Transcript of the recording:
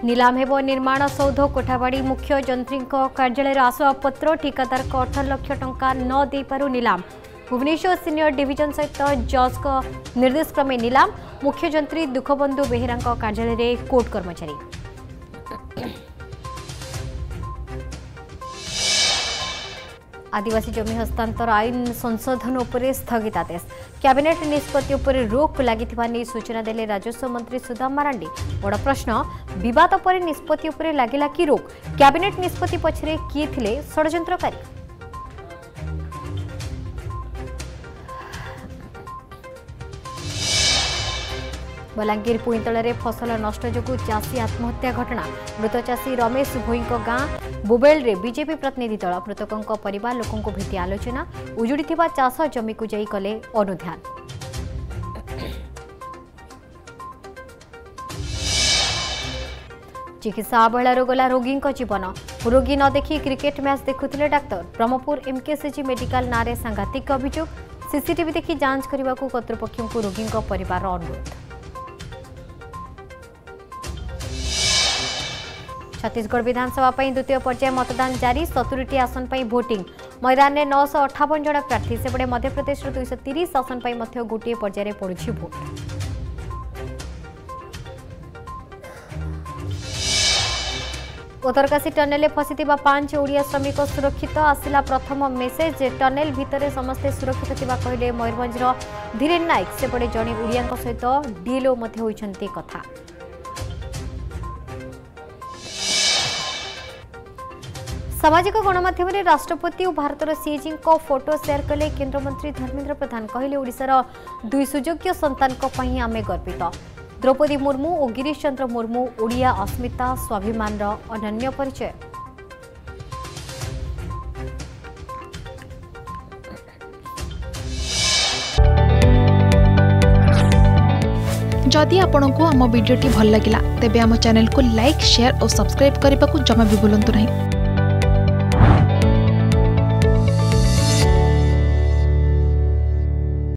नीलाम हेब निर्माण सौध कोठाबाड़ी मुख्य जंत्री कार्यालय आसवाबपत्र ठिकादार को 18 लाख टंका न दे पारु नीलाम भुवनेश्वर सीनियर डिविजन सहित जज को निर्देश क्रमे नीलाम मुख्य जंत्री दुखबंधु बेहेरा कार्यालय में कोर्ट कर्मचारी। आदिवासी जमी हस्तांतर आईन संशोधन उपरे स्थगितादेश कैबिनेट निष्पत्ति उपरे रोक लगी सूचना देले राजस्व मंत्री सुदाम मारांडी। बड़ प्रश्न विवाद पर निष्पत्ति उपरे लागिला कि रोक कैबिनेट निष्पत्ति पछरे किए थिले षड्यंत्रकारी। बलांगीर पुईतल फसल नष्ट जोगु चाषी आत्महत्या घटना मृत चाषी रमेश भोई गां बुबेल रे बीजेपी प्रतिनिधि दल मृतकों परिवार लोकों भेटी आलोचना उजुड़ी चाष जमी को जाई कले अनुध्यान। चिकित्सा अवहेलार गला रोगी जीवन रोगी न देखी क्रिकेट मैच देखुले डाक्तर ब्रह्मपुर एमकेसीजी मेडिकल नारे सांघातिक अभियोग सीसीटीवी देखी जांच करने को कर्तृपक्षों को रोगी परिवार अनुरोध। छत्तीसगढ़ विधानसभा द्वितीय पर्याय मतदान जारी 70टी आसन पर भोटिंग मैदान में 958 जन प्रार्थी सेपटे मध्यप्रदेश 230 आसन पर गोटे पर्याय पड़ुछि भोट। उत्तरकाशी टनेल फसी 5 ओडिया श्रमिक सुरक्षित आसिला प्रथम मेसेज टनेल भितर समस्ते सुरक्षित थिबा कहले मयूरभंजर धीरेन नायक सेपटे जड़े ओडिया सहित डीएलओ होइछन्ति कथा। सामाजिक गणमाध्यम राष्ट्रपति और भारतर सीएजी को फोटो शेयर कले केंद्रमंत्री धर्मेंद्र प्रधान कहले ओडिशार 2 सुयोग्य संतान आमे गर्वित। द्रौपदी मुर्मू और गिरीश चंद्र मुर्मू ओडिया अस्मिता स्वाभिमान अनन्य परिचय। जदि आपंक आम भिडी भल लगा तेब आम चैनल को लाइक शेयर और सब्सक्राइब करने को जमा भी भूलु नहीं।